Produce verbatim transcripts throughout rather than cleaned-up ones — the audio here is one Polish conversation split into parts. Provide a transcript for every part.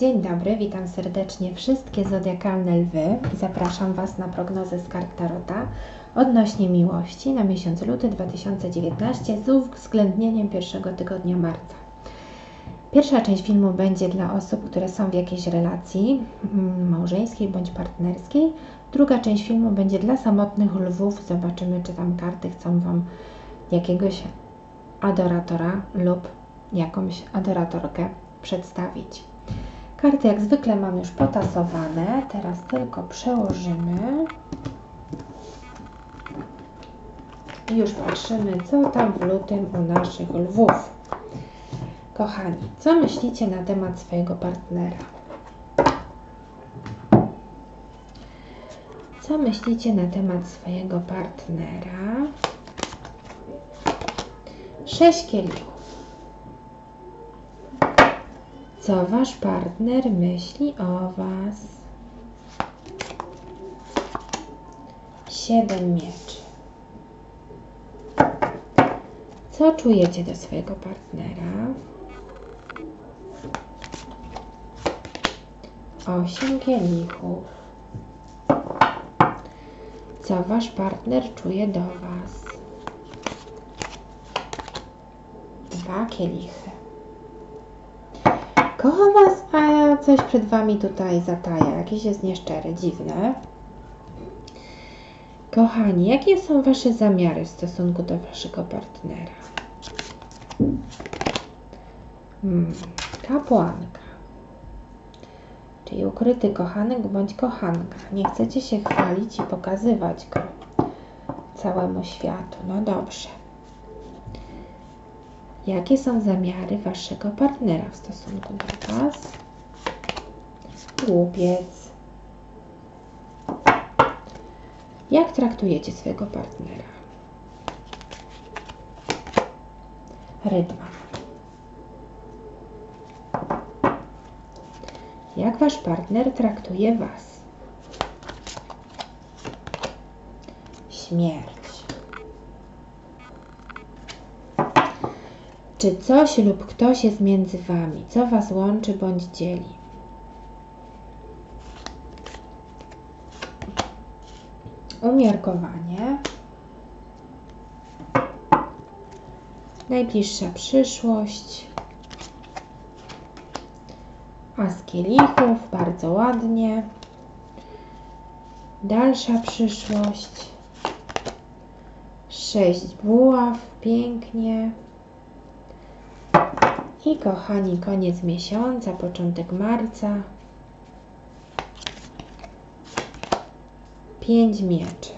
Dzień dobry, witam serdecznie wszystkie zodiakalne lwy i zapraszam Was na prognozę z kart Tarota odnośnie miłości na miesiąc luty dwa tysiące dziewiętnasty z uwzględnieniem pierwszego tygodnia marca. Pierwsza część filmu będzie dla osób, które są w jakiejś relacji małżeńskiej bądź partnerskiej. Druga część filmu będzie dla samotnych lwów. Zobaczymy, czy tam karty chcą Wam jakiegoś adoratora lub jakąś adoratorkę przedstawić. Karty jak zwykle mam już potasowane, teraz tylko przełożymy i już patrzymy, co tam w lutym u naszych lwów. Kochani, co myślicie na temat swojego partnera? Co myślicie na temat swojego partnera? Sześć kielichów. Co Wasz partner myśli o Was? Siedem mieczy. Co czujecie do swojego partnera? Osiem kielichów. Co Wasz partner czuje do Was? Dwa kielichy. Kocha Was, a coś przed Wami tutaj zataja. Jakieś jest nieszczere, dziwne. Kochani, jakie są Wasze zamiary w stosunku do Waszego partnera? Hmm, kapłanka. Czyli ukryty kochanek bądź kochanka. Nie chcecie się chwalić i pokazywać go całemu światu. No dobrze. Jakie są zamiary Waszego partnera w stosunku do Was? Głupiec. Jak traktujecie swojego partnera? Rydwan. Jak Wasz partner traktuje Was? Śmierć. Czy coś lub ktoś jest między Wami? Co Was łączy bądź dzieli? Umiarkowanie. Najbliższa przyszłość. As kielichów, bardzo ładnie. Dalsza przyszłość. Sześć buław, pięknie. I kochani, koniec miesiąca, początek marca. Pięć mieczy.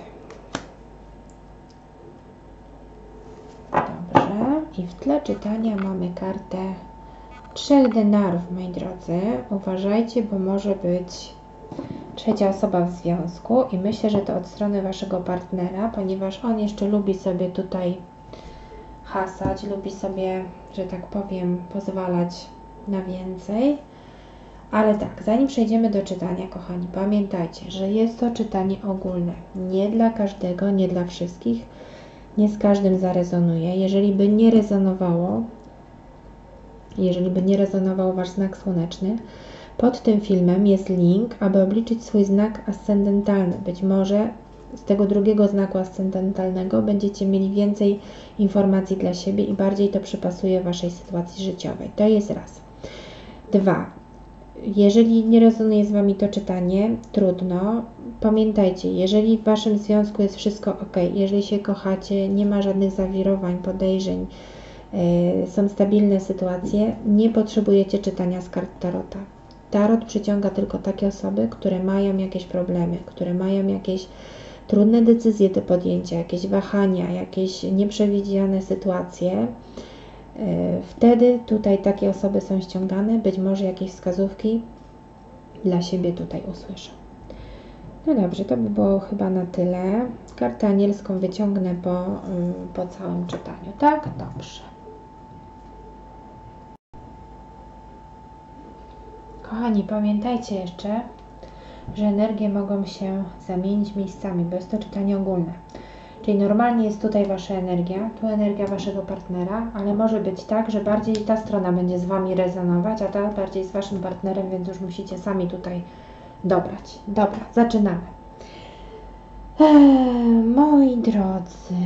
Dobrze. I w tle czytania mamy kartę trzech denarów, moi drodzy. Uważajcie, bo może być trzecia osoba w związku i myślę, że to od strony Waszego partnera, ponieważ on jeszcze lubi sobie tutaj hasać, lubi sobie, że tak powiem, pozwalać na więcej. Ale tak, zanim przejdziemy do czytania, kochani, pamiętajcie, że jest to czytanie ogólne. Nie dla każdego, nie dla wszystkich. Nie z każdym zarezonuje. Jeżeli by nie rezonowało, jeżeli by nie rezonował Wasz znak słoneczny, pod tym filmem jest link, aby obliczyć swój znak ascendentalny. Być może z tego drugiego znaku ascendentalnego będziecie mieli więcej informacji dla siebie i bardziej to przypasuje Waszej sytuacji życiowej. To jest raz. Dwa. Jeżeli nie rezonuje z Wami to czytanie, trudno. Pamiętajcie, jeżeli w Waszym związku jest wszystko ok, jeżeli się kochacie, nie ma żadnych zawirowań, podejrzeń, yy, są stabilne sytuacje, nie potrzebujecie czytania z kart Tarota. Tarot przyciąga tylko takie osoby, które mają jakieś problemy, które mają jakieś trudne decyzje do podjęcia, jakieś wahania, jakieś nieprzewidziane sytuacje. Wtedy tutaj takie osoby są ściągane, być może jakieś wskazówki dla siebie tutaj usłyszą. No dobrze, to by było chyba na tyle. Kartę anielską wyciągnę po, po całym czytaniu, tak? Dobrze. Kochani, pamiętajcie jeszcze, że energie mogą się zamienić miejscami, bo jest to czytanie ogólne. Czyli normalnie jest tutaj Wasza energia, tu energia Waszego partnera, ale może być tak, że bardziej ta strona będzie z Wami rezonować, a ta bardziej z Waszym partnerem, więc już musicie sami tutaj dobrać. Dobra, zaczynamy. Eee, moi drodzy,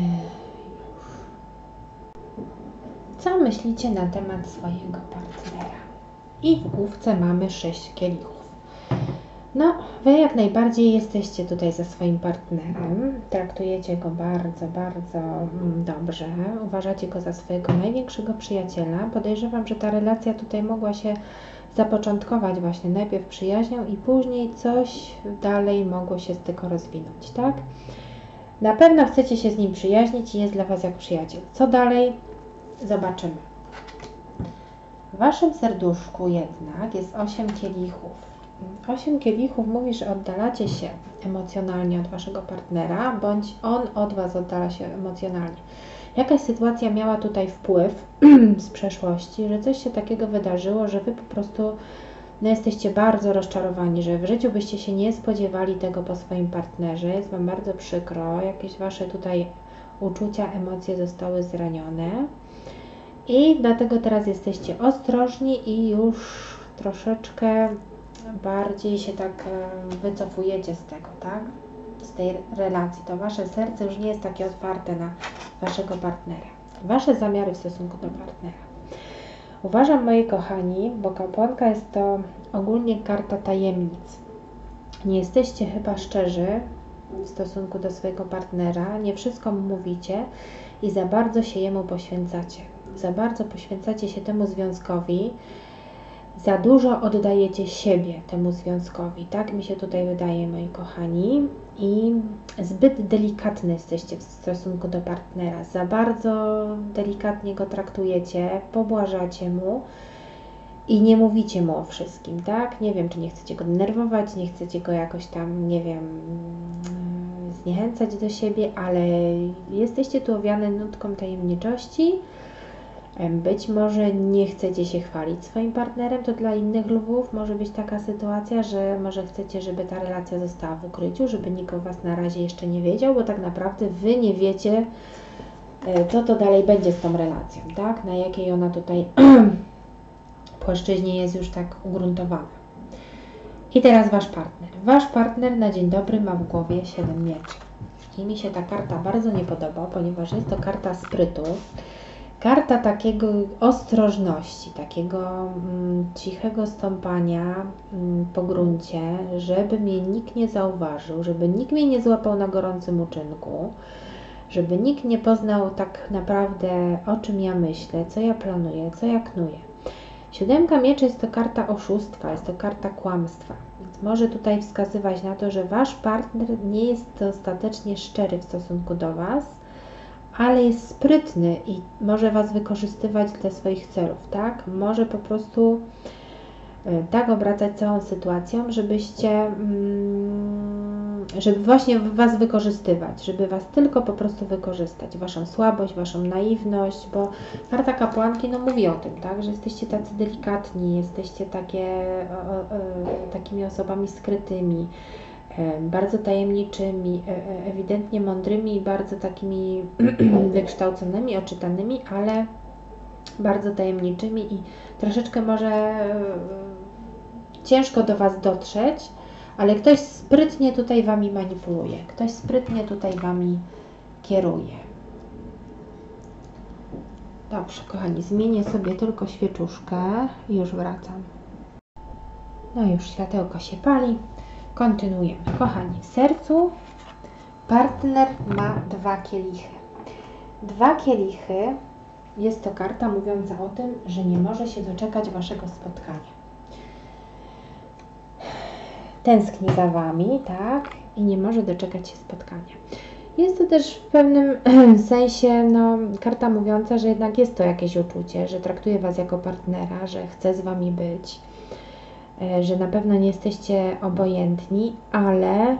co myślicie na temat swojego partnera? I w główce mamy sześć kielichów. No, Wy jak najbardziej jesteście tutaj ze swoim partnerem, traktujecie go bardzo, bardzo dobrze, uważacie go za swojego największego przyjaciela. Podejrzewam, że ta relacja tutaj mogła się zapoczątkować właśnie najpierw przyjaźnią i później coś dalej mogło się z tego rozwinąć, tak? Na pewno chcecie się z nim przyjaźnić i jest dla Was jak przyjaciel. Co dalej? Zobaczymy. W Waszym serduszku jednak jest osiem kielichów. Osiem kielichów mówi, że oddalacie się emocjonalnie od Waszego partnera, bądź on od Was oddala się emocjonalnie. Jakaś sytuacja miała tutaj wpływ z przeszłości, że coś się takiego wydarzyło, że Wy po prostu no, jesteście bardzo rozczarowani, że w życiu byście się nie spodziewali tego po swoim partnerze, jest Wam bardzo przykro, jakieś Wasze tutaj uczucia, emocje zostały zranione i dlatego teraz jesteście ostrożni i już troszeczkę bardziej się tak wycofujecie z tego, tak? Z tej relacji. To Wasze serce już nie jest takie otwarte na Waszego partnera. Wasze zamiary w stosunku do partnera. Uważam, moi kochani, bo kapłanka jest to ogólnie karta tajemnic. Nie jesteście chyba szczerzy w stosunku do swojego partnera, nie wszystko mu mówicie i za bardzo się jemu poświęcacie. Za bardzo poświęcacie się temu związkowi, za dużo oddajecie siebie temu związkowi. Tak mi się tutaj wydaje, moi kochani. I zbyt delikatny jesteście w stosunku do partnera. Za bardzo delikatnie go traktujecie, pobłażacie mu i nie mówicie mu o wszystkim, tak? Nie wiem, czy nie chcecie go denerwować, nie chcecie go jakoś tam, nie wiem, zniechęcać do siebie, ale jesteście tu owiane nutką tajemniczości. Być może nie chcecie się chwalić swoim partnerem, to dla innych lwów może być taka sytuacja, że może chcecie, żeby ta relacja została w ukryciu, żeby nikt o Was na razie jeszcze nie wiedział, bo tak naprawdę Wy nie wiecie, co to dalej będzie z tą relacją, tak? Na jakiej ona tutaj płaszczyźnie jest już tak ugruntowana. I teraz Wasz partner. Wasz partner na dzień dobry ma w głowie siedem mieczy. I mi się ta karta bardzo nie podoba, ponieważ jest to karta sprytu. Karta takiego ostrożności, takiego mm, cichego stąpania mm, po gruncie, żeby mnie nikt nie zauważył, żeby nikt mnie nie złapał na gorącym uczynku, żeby nikt nie poznał tak naprawdę, o czym ja myślę, co ja planuję, co ja knuję. Siódemka mieczy jest to karta oszustwa, jest to karta kłamstwa, więc może tutaj wskazywać na to, że Wasz partner nie jest dostatecznie szczery w stosunku do Was, ale jest sprytny i może Was wykorzystywać dla swoich celów, tak? Może po prostu tak obracać całą sytuacją, żebyście, żeby właśnie Was wykorzystywać, żeby Was tylko po prostu wykorzystać, Waszą słabość, Waszą naiwność, bo karta kapłanki no mówi o tym, tak? Że jesteście tacy delikatni, jesteście takie, o, o, takimi osobami skrytymi, bardzo tajemniczymi, ewidentnie mądrymi i bardzo takimi wykształconymi, oczytanymi, ale bardzo tajemniczymi i troszeczkę może ciężko do Was dotrzeć, ale ktoś sprytnie tutaj Wami manipuluje, ktoś sprytnie tutaj Wami kieruje. Dobrze, kochani, zmienię sobie tylko świeczuszkę i już wracam. No już światełko się pali. Kontynuujemy. Kochani, w sercu partner ma dwa kielichy. Dwa kielichy jest to karta mówiąca o tym, że nie może się doczekać Waszego spotkania. Tęskni za Wami, tak? I nie może doczekać się spotkania. Jest to też w pewnym sensie no, karta mówiąca, że jednak jest to jakieś uczucie, że traktuje Was jako partnera, że chce z Wami być, że na pewno nie jesteście obojętni, ale,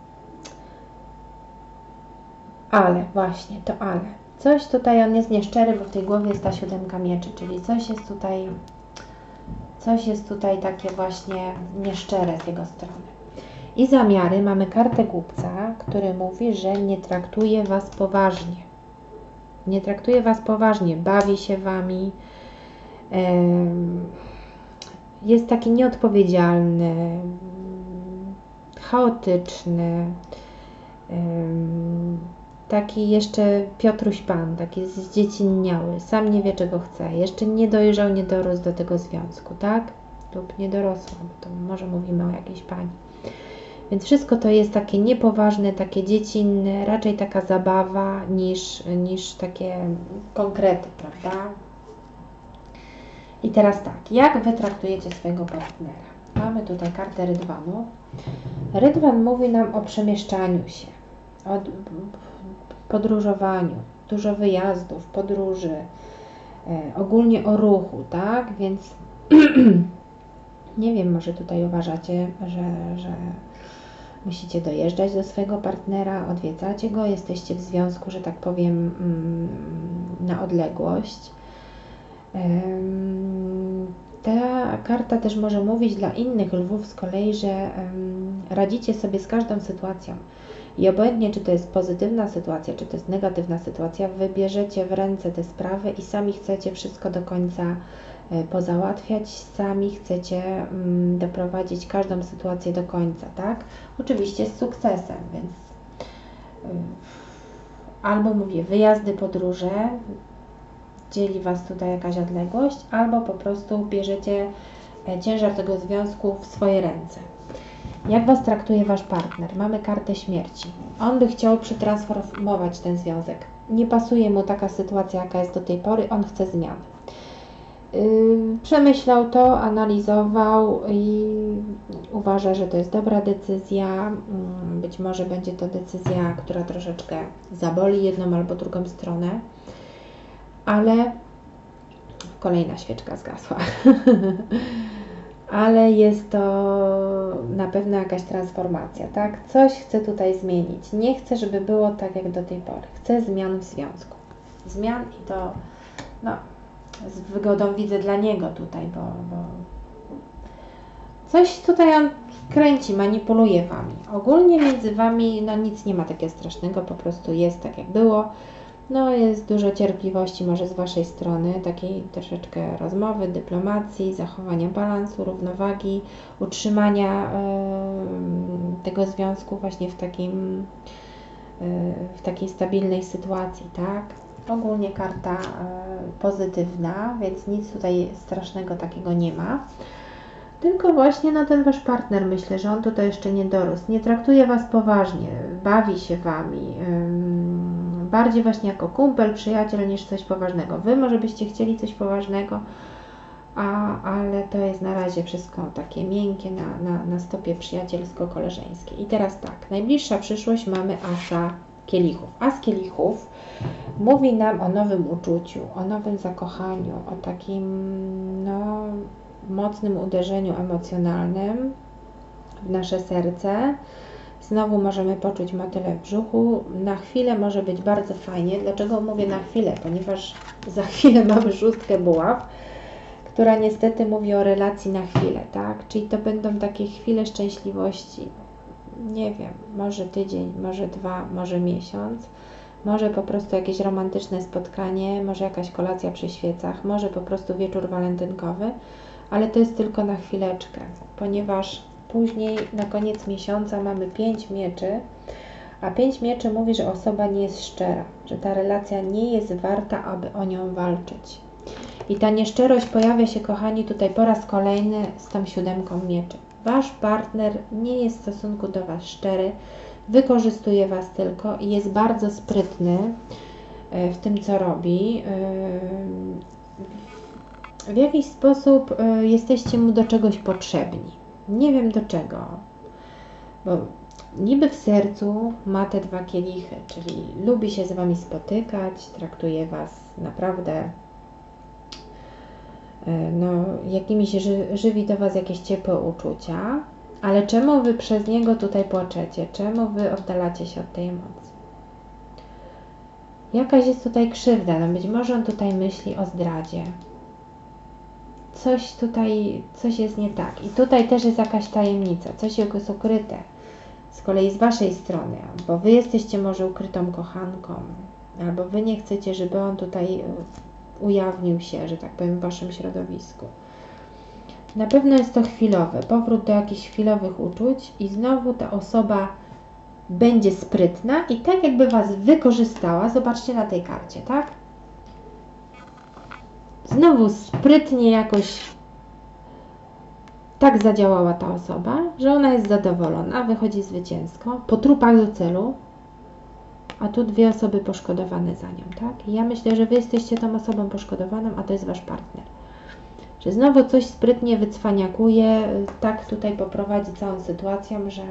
ale, właśnie, to ale. Coś tutaj, on jest nieszczery, bo w tej głowie jest ta siódemka mieczy, czyli coś jest tutaj, coś jest tutaj takie właśnie nieszczere z jego strony. I zamiary, mamy kartę głupca, który mówi, że nie traktuje Was poważnie. Nie traktuje Was poważnie, bawi się Wami, jest taki nieodpowiedzialny, chaotyczny, taki jeszcze Piotruś Pan, taki zdziecinniały, sam nie wie czego chce, jeszcze nie dojrzał, nie dorósł do tego związku, tak? Lub nie dorosła, bo to może mówimy o jakiejś pani. Więc wszystko to jest takie niepoważne, takie dziecinne, raczej taka zabawa niż, niż takie konkrety, prawda? I teraz tak, jak Wy traktujecie swojego partnera? Mamy tutaj kartę Rydwanu. Rydwan mówi nam o przemieszczaniu się, o podróżowaniu, dużo wyjazdów, podróży, e, ogólnie o ruchu, tak? Więc nie wiem, może tutaj uważacie, że, że musicie dojeżdżać do swojego partnera, odwiedzacie go, jesteście w związku, że tak powiem, na odległość. Ta karta też może mówić dla innych lwów z kolei, że radzicie sobie z każdą sytuacją. I obojętnie, czy to jest pozytywna sytuacja, czy to jest negatywna sytuacja, wybierzecie w ręce te sprawy i sami chcecie wszystko do końca pozałatwiać, sami chcecie mm, doprowadzić każdą sytuację do końca, tak? Oczywiście z sukcesem, więc y, albo mówię wyjazdy, podróże, dzieli Was tutaj jakaś odległość, albo po prostu bierzecie ciężar tego związku w swoje ręce. Jak Was traktuje Wasz partner? Mamy kartę śmierci. On by chciał przetransformować ten związek. Nie pasuje mu taka sytuacja, jaka jest do tej pory, on chce zmian. Yy, przemyślał to, analizował i uważa, że to jest dobra decyzja. Yy, być może będzie to decyzja, która troszeczkę zaboli jedną albo drugą stronę, ale kolejna świeczka zgasła. Ale jest to na pewno jakaś transformacja, tak? Coś chcę tutaj zmienić. Nie chcę, żeby było tak jak do tej pory. Chcę zmian w związku. Zmian i to, no, z wygodą widzę dla niego tutaj, bo, bo coś tutaj on kręci, manipuluje Wami. Ogólnie między Wami, no nic nie ma takiego strasznego, po prostu jest tak jak było. No jest dużo cierpliwości może z Waszej strony, takiej troszeczkę rozmowy, dyplomacji, zachowania balansu, równowagi, utrzymania y, tego związku właśnie w takim, y, w takiej stabilnej sytuacji, tak? Ogólnie karta y, pozytywna, więc nic tutaj strasznego takiego nie ma. Tylko właśnie no, ten Wasz partner, myślę, że on tutaj jeszcze nie dorósł, nie traktuje Was poważnie, bawi się Wami, yy, bardziej właśnie jako kumpel, przyjaciel niż coś poważnego. Wy może byście chcieli coś poważnego, a, ale to jest na razie wszystko takie miękkie, na, na, na stopie przyjacielsko-koleżeńskie. I teraz tak, najbliższa przyszłość mamy asa kielichów. As kielichów mówi nam o nowym uczuciu, o nowym zakochaniu, o takim, no, mocnym uderzeniu emocjonalnym w nasze serce. Znowu możemy poczuć motyle w brzuchu. Na chwilę może być bardzo fajnie. Dlaczego mówię na chwilę? Ponieważ za chwilę mamy szóstkę buław, która niestety mówi o relacji na chwilę, tak? Czyli to będą takie chwile szczęśliwości. Nie wiem, może tydzień, może dwa, może miesiąc. Może po prostu jakieś romantyczne spotkanie, może jakaś kolacja przy świecach, może po prostu wieczór walentynkowy. Ale to jest tylko na chwileczkę, ponieważ później na koniec miesiąca mamy pięć mieczy, a pięć mieczy mówi, że osoba nie jest szczera, że ta relacja nie jest warta, aby o nią walczyć. I ta nieszczerość pojawia się, kochani, tutaj po raz kolejny z tą siódemką mieczy. Wasz partner nie jest w stosunku do Was szczery, wykorzystuje Was tylko i jest bardzo sprytny w tym, co robi. W jakiś sposób y, jesteście mu do czegoś potrzebni. Nie wiem do czego, bo niby w sercu ma te dwa kielichy, czyli lubi się z Wami spotykać, traktuje Was naprawdę, y, no, jakimiś ży, żywi do Was jakieś ciepłe uczucia, ale czemu Wy przez niego tutaj płaczecie? Czemu Wy oddalacie się od tej emocji? Jakaś jest tutaj krzywda, no być może on tutaj myśli o zdradzie. Coś tutaj, coś jest nie tak. I tutaj też jest jakaś tajemnica, coś jest ukryte. z kolei z waszej strony, bo wy jesteście może ukrytą kochanką, albo wy nie chcecie, żeby on tutaj ujawnił się, że tak powiem, w waszym środowisku. Na pewno jest to chwilowe, powrót do jakichś chwilowych uczuć i znowu ta osoba będzie sprytna i tak jakby was wykorzystała. Zobaczcie na tej karcie, tak? Znowu sprytnie jakoś tak zadziałała ta osoba, że ona jest zadowolona, wychodzi zwycięsko, po trupach do celu, a tu dwie osoby poszkodowane za nią, tak? I ja myślę, że wy jesteście tą osobą poszkodowaną, a to jest wasz partner. Że znowu coś sprytnie wycwaniakuje, tak tutaj poprowadzi całą sytuacją, że,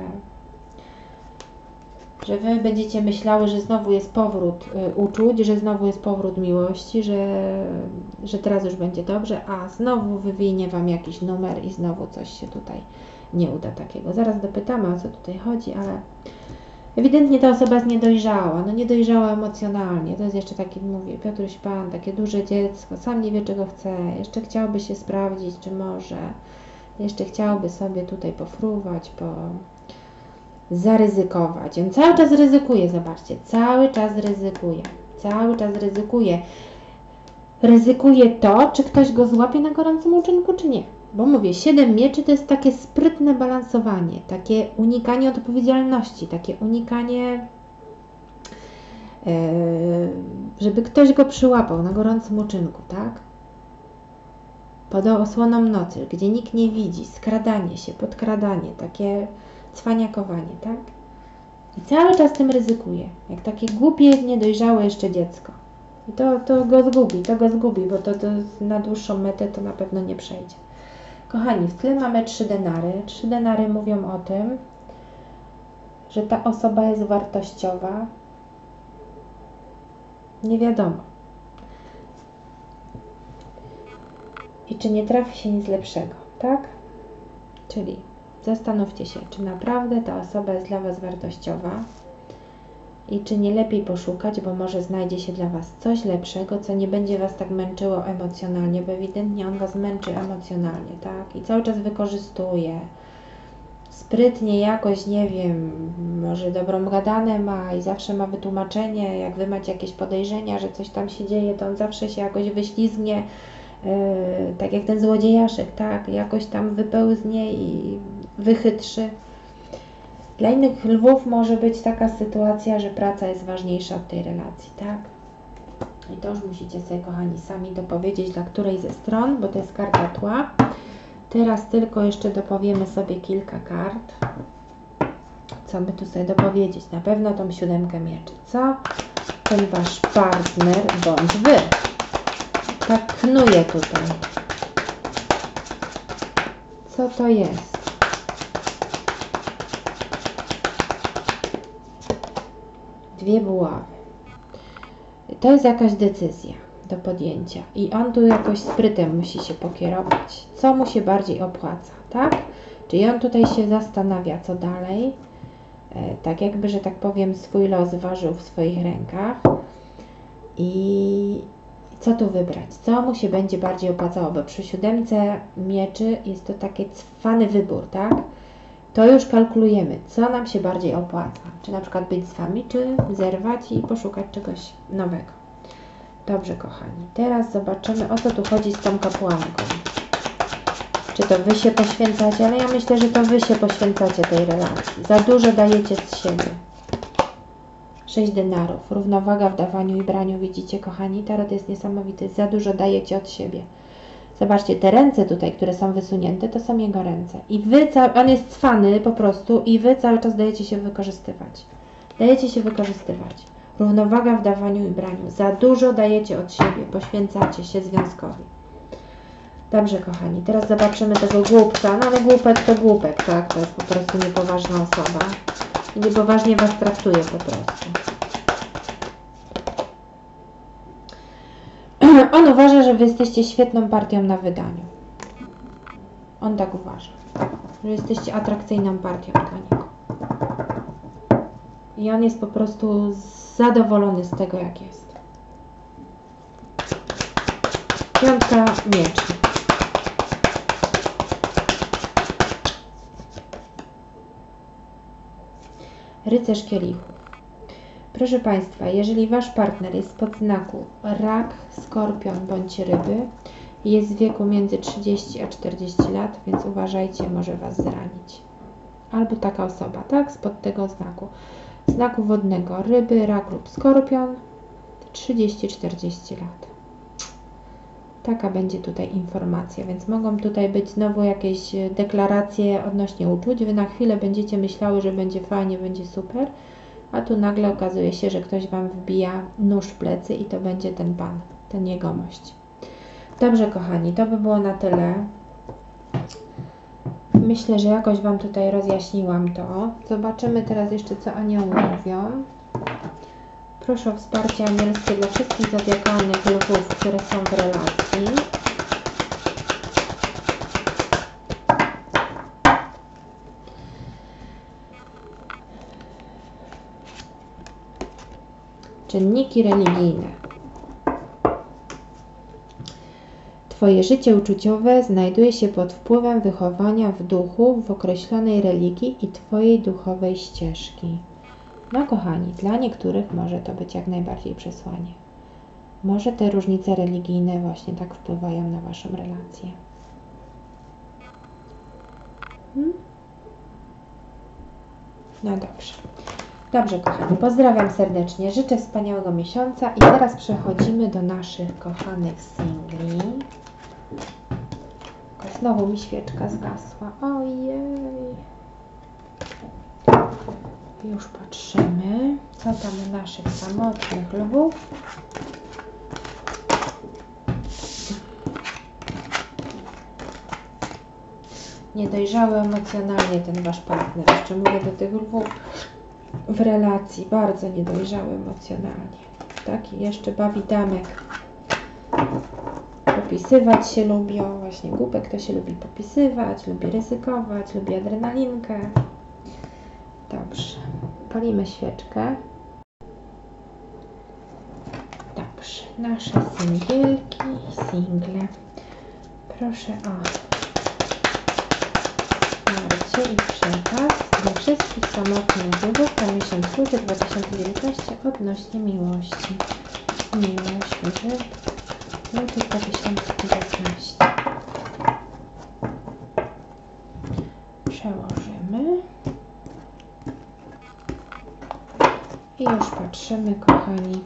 że wy będziecie myślały, że znowu jest powrót y, uczuć, że znowu jest powrót miłości, że, że teraz już będzie dobrze, a znowu wywinie wam jakiś numer i znowu coś się tutaj nie uda takiego. Zaraz dopytamy, o co tutaj chodzi, ale ewidentnie ta osoba jest niedojrzała, no niedojrzała emocjonalnie, to jest jeszcze taki, mówię, Piotruś Pan, takie duże dziecko, sam nie wie czego chce, jeszcze chciałby się sprawdzić, czy może, jeszcze chciałby sobie tutaj pofruwać, po zaryzykować. On cały czas ryzykuje, zobaczcie, cały czas ryzykuje, cały czas ryzykuje. Ryzykuje to, czy ktoś go złapie na gorącym uczynku, czy nie. Bo mówię, siedem mieczy to jest takie sprytne balansowanie, takie unikanie odpowiedzialności, takie unikanie, yy, żeby ktoś go przyłapał na gorącym uczynku, tak? Pod osłoną nocy, gdzie nikt nie widzi, skradanie się, podkradanie, takie cwaniakowanie, tak? I cały czas tym ryzykuje, jak takie głupie, niedojrzałe jeszcze dziecko. I to, to go zgubi, to go zgubi, bo to, to na dłuższą metę to na pewno nie przejdzie. Kochani, w tle mamy trzy denary. Trzy denary mówią o tym, że ta osoba jest wartościowa. Nie wiadomo. I czy nie trafi się nic lepszego, tak? Czyli zastanówcie się, czy naprawdę ta osoba jest dla was wartościowa i czy nie lepiej poszukać, bo może znajdzie się dla was coś lepszego, co nie będzie was tak męczyło emocjonalnie, bo ewidentnie on was męczy emocjonalnie, tak? I cały czas wykorzystuje. Sprytnie jakoś, nie wiem, może dobrą gadanę ma i zawsze ma wytłumaczenie, jak wy macie jakieś podejrzenia, że coś tam się dzieje, to on zawsze się jakoś wyślizgnie, yy, tak jak ten złodziejaszek, tak? Jakoś tam wypełznie i wychytrzy. Dla innych lwów może być taka sytuacja, że praca jest ważniejsza od tej relacji, tak? I to już musicie sobie, kochani, sami dopowiedzieć, dla której ze stron, bo to jest karta tła. Teraz tylko jeszcze dopowiemy sobie kilka kart. Co by tu sobie dopowiedzieć? Na pewno tą siódemkę mieczy. Co ten wasz partner bądź wy tak knuje tutaj? Co to jest? Dwie buławy. To jest jakaś decyzja do podjęcia i on tu jakoś sprytem musi się pokierować. Co mu się bardziej opłaca, tak? Czyli on tutaj się zastanawia, co dalej. E, tak jakby, że tak powiem, swój los ważył w swoich rękach. I co tu wybrać? Co mu się będzie bardziej opłacało? Bo przy siódemce mieczy jest to taki cwany wybór, tak? To już kalkulujemy, co nam się bardziej opłaca. Czy na przykład być z wami, czy zerwać i poszukać czegoś nowego. Dobrze, kochani. Teraz zobaczymy, o co tu chodzi z tą kapłanką. Czy to wy się poświęcacie? Ale ja myślę, że to wy się poświęcacie tej relacji. Za dużo dajecie z siebie. Sześć denarów. Równowaga w dawaniu i braniu. Widzicie, kochani? Tarot jest niesamowity. Za dużo dajecie od siebie. Zobaczcie, te ręce tutaj, które są wysunięte, to są jego ręce. I wy, on jest cwany po prostu i wy cały czas dajecie się wykorzystywać. Dajecie się wykorzystywać. Równowaga w dawaniu i braniu. Za dużo dajecie od siebie. Poświęcacie się związkowi. Dobrze, kochani. Teraz zobaczymy tego głupca. No ale głupek to głupek, tak? To jest po prostu niepoważna osoba. I niepoważnie was traktuje po prostu. On uważa, że wy jesteście świetną partią na wydaniu. On tak uważa. Że jesteście atrakcyjną partią dla niego. I on jest po prostu zadowolony z tego, jak jest. Piątka mieczy. Rycerz kielichów. Proszę Państwa, jeżeli Wasz partner jest pod znaku rak, skorpion bądź ryby, jest w wieku między trzydzieści a czterdzieści lat, więc uważajcie, może Was zranić. Albo taka osoba, tak, spod tego znaku. Znaku wodnego ryby, rak lub skorpion, trzydzieści do czterdziestu lat. Taka będzie tutaj informacja, więc mogą tutaj być znowu jakieś deklaracje odnośnie uczuć. Wy na chwilę będziecie myślały, że będzie fajnie, będzie super, a tu nagle okazuje się, że ktoś Wam wbija nóż w plecy i to będzie ten Pan, ten jegomość. Dobrze, kochani, to by było na tyle. Myślę, że jakoś Wam tutaj rozjaśniłam to. Zobaczymy teraz jeszcze, co anioły mówią. Proszę o wsparcie anielskie dla wszystkich zodiakalnych lwów, które są w relacji. Czynniki religijne. Twoje życie uczuciowe znajduje się pod wpływem wychowania w duchu w określonej religii i Twojej duchowej ścieżki. No kochani, dla niektórych może to być jak najbardziej przesłanie. Może te różnice religijne właśnie tak wpływają na Waszą relację. Hmm? No dobrze. Dobrze, kochani, pozdrawiam serdecznie, życzę wspaniałego miesiąca i teraz przechodzimy do naszych kochanych singli. Znowu mi świeczka zgasła. Ojej. Już patrzymy, co tam u naszych samotnych lwów. Niedojrzały emocjonalnie ten Wasz partner. Jeszcze mówię do tych lwów w relacji. Bardzo niedojrzały emocjonalnie. Taki jeszcze bawi damek. Popisywać się lubią. Właśnie głupek to się lubi popisywać, lubi ryzykować, lubi adrenalinkę. Dobrze. Palimy świeczkę. Dobrze. Nasze singielki, single. Proszę o wsparcie i przekaz dla wszystkich samotnych lwów na miesiąc luty dwa tysiące dziewiętnasty odnośnie miłości. Miłość, luty dwa tysiące dziewiętnasty. Przełożymy. I już patrzymy, kochani,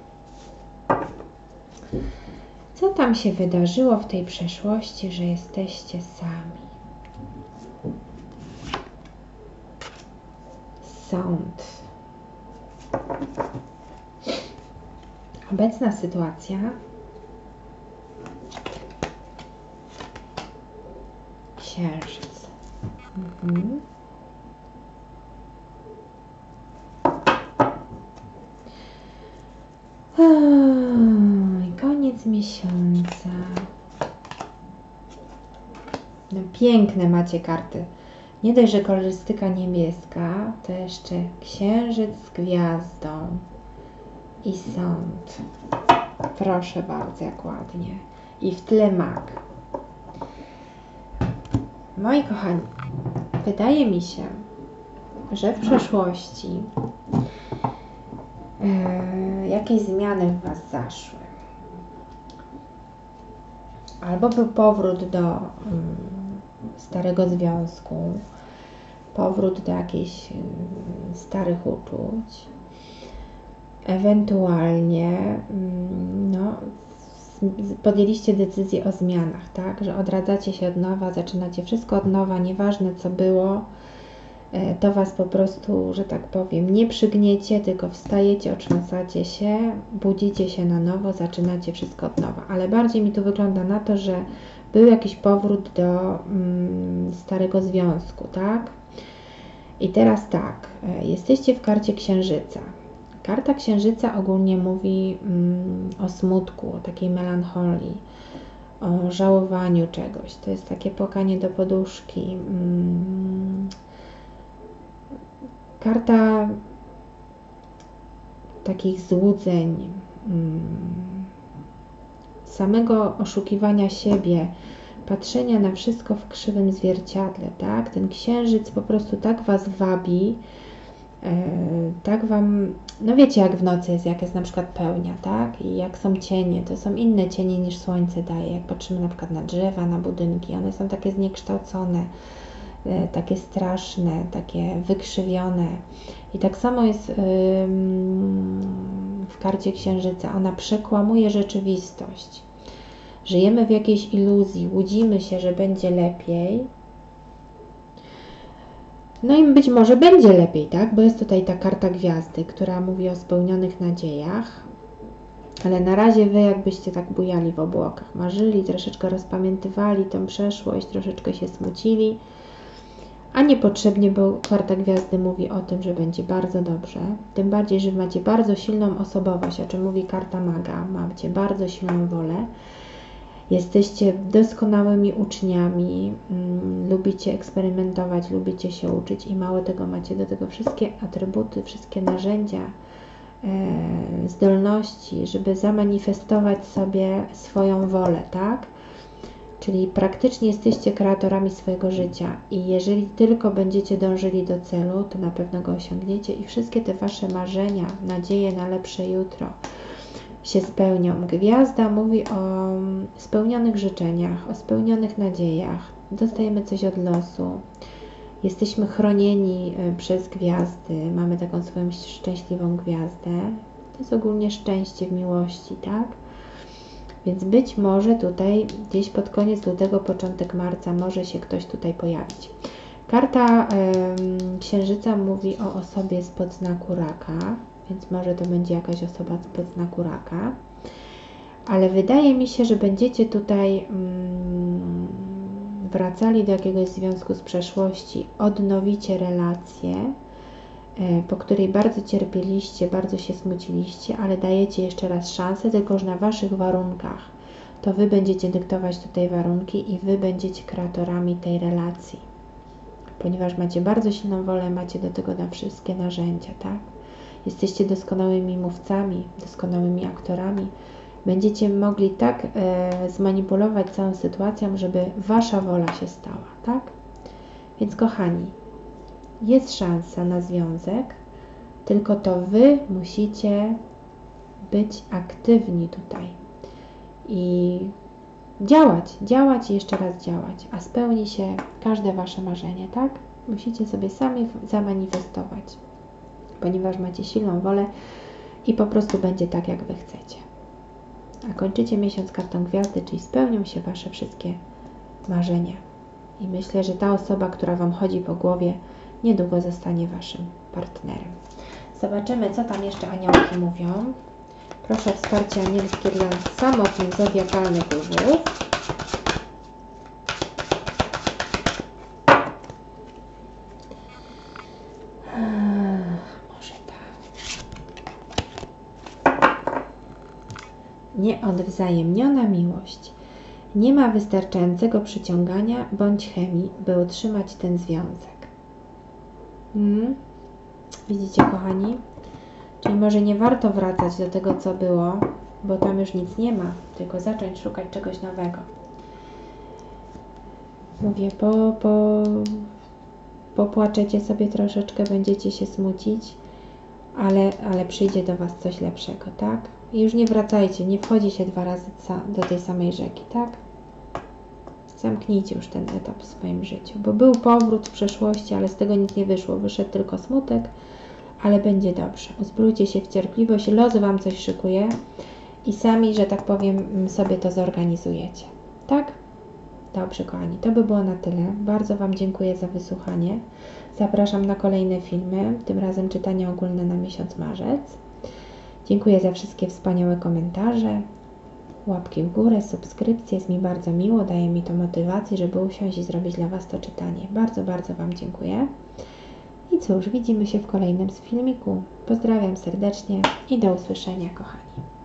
co tam się wydarzyło w tej przeszłości, że jesteście sami. Sąd. Obecna sytuacja. Księżyc. Mhm. Oj, koniec miesiąca. No, piękne macie karty. Nie dość, że kolorystyka niebieska, to jeszcze księżyc z gwiazdą i sąd. Proszę bardzo, jak ładnie. I w tle mak. Moi kochani, wydaje mi się, że w przeszłości yy, jakieś zmiany w Was zaszły. Albo był powrót do yy, starego związku, powrót do jakichś yy, starych uczuć, ewentualnie yy, no, podjęliście decyzję o zmianach, tak, że odradzacie się od nowa, zaczynacie wszystko od nowa, nieważne co było, to Was po prostu, że tak powiem, nie przygniecie, tylko wstajecie, otrząsacie się, budzicie się na nowo, zaczynacie wszystko od nowa. Ale bardziej mi tu wygląda na to, że był jakiś powrót do mm, starego związku, tak? I teraz tak, jesteście w karcie Księżyca. Karta Księżyca ogólnie mówi mm, o smutku, o takiej melancholii, o żałowaniu czegoś. To jest takie płakanie do poduszki. Mm, karta takich złudzeń, mm, samego oszukiwania siebie, patrzenia na wszystko w krzywym zwierciadle, tak? Ten księżyc po prostu tak Was wabi, tak Wam, no wiecie jak w nocy jest, jak jest na przykład pełnia, tak? I jak są cienie, to są inne cienie niż słońce daje. Jak patrzymy na przykład na drzewa, na budynki, one są takie zniekształcone, takie straszne, takie wykrzywione. I tak samo jest w karcie Księżyca. Ona przekłamuje rzeczywistość. Żyjemy w jakiejś iluzji, łudzimy się, że będzie lepiej. No i być może będzie lepiej, tak? Bo jest tutaj ta karta gwiazdy, która mówi o spełnionych nadziejach. Ale na razie Wy jakbyście tak bujali w obłokach, marzyli, troszeczkę rozpamiętywali tą przeszłość, troszeczkę się smucili. A niepotrzebnie, bo karta gwiazdy mówi o tym, że będzie bardzo dobrze. Tym bardziej, że macie bardzo silną osobowość, o czym mówi karta maga. Macie bardzo silną wolę. Jesteście doskonałymi uczniami, mm, lubicie eksperymentować, lubicie się uczyć i mało tego, macie do tego wszystkie atrybuty, wszystkie narzędzia, e, zdolności, żeby zamanifestować sobie swoją wolę, tak? Czyli praktycznie jesteście kreatorami swojego życia i jeżeli tylko będziecie dążyli do celu, to na pewno go osiągniecie i wszystkie te Wasze marzenia, nadzieje na lepsze jutro się spełnią. Gwiazda mówi o spełnionych życzeniach, o spełnionych nadziejach. Dostajemy coś od losu. Jesteśmy chronieni przez gwiazdy. Mamy taką swoją szczęśliwą gwiazdę. To jest ogólnie szczęście w miłości, tak? Więc być może tutaj gdzieś pod koniec lutego, początek marca może się ktoś tutaj pojawić. Karta y, Księżyca mówi o osobie spod znaku raka, więc może to będzie jakaś osoba spod znaku raka. Ale wydaje mi się, że będziecie tutaj mm, wracali do jakiegoś związku z przeszłości, odnowicie relację, po której bardzo cierpieliście, bardzo się smuciliście, ale dajecie jeszcze raz szansę, tylko że na Waszych warunkach. To Wy będziecie dyktować tutaj warunki i Wy będziecie kreatorami tej relacji. Ponieważ macie bardzo silną wolę, macie do tego na wszystkie narzędzia, tak? Jesteście doskonałymi mówcami, doskonałymi aktorami. Będziecie mogli tak e, zmanipulować całą sytuacją, żeby Wasza wola się stała, tak? Więc kochani, jest szansa na związek, tylko to Wy musicie być aktywni tutaj i działać, działać i jeszcze raz działać, a spełni się każde Wasze marzenie, tak? Musicie sobie sami zamanifestować, ponieważ macie silną wolę i po prostu będzie tak, jak Wy chcecie. A kończycie miesiąc kartą gwiazdy, czyli spełnią się Wasze wszystkie marzenia. I myślę, że ta osoba, która Wam chodzi po głowie, niedługo zostanie Waszym partnerem. Zobaczymy, co tam jeszcze aniołki mówią. Proszę o wsparcie anielskie dla samotnych zodiakalnych łowów. Może tak. Nieodwzajemniona miłość. Nie ma wystarczającego przyciągania bądź chemii, by utrzymać ten związek. Hmm? Widzicie, kochani? Czyli może nie warto wracać do tego, co było, bo tam już nic nie ma, tylko zacząć szukać czegoś nowego. Mówię, po, po, popłaczecie sobie troszeczkę, będziecie się smucić, ale, ale przyjdzie do Was coś lepszego, tak? I już nie wracajcie, nie wchodzi się dwa razy do tej samej rzeki, tak? Zamknijcie już ten etap w swoim życiu, bo był powrót w przeszłości, ale z tego nic nie wyszło. Wyszedł tylko smutek, ale będzie dobrze. Uzbrójcie się w cierpliwość, los Wam coś szykuje i sami, że tak powiem, sobie to zorganizujecie. Tak? Dobrze, kochani, to by było na tyle. Bardzo Wam dziękuję za wysłuchanie. Zapraszam na kolejne filmy, tym razem czytania ogólne na miesiąc marzec. Dziękuję za wszystkie wspaniałe komentarze. Łapki w górę, subskrypcje, jest mi bardzo miło, daje mi to motywację, żeby usiąść i zrobić dla Was to czytanie. Bardzo, bardzo Wam dziękuję. I cóż, widzimy się w kolejnym filmiku. Pozdrawiam serdecznie i do usłyszenia, kochani.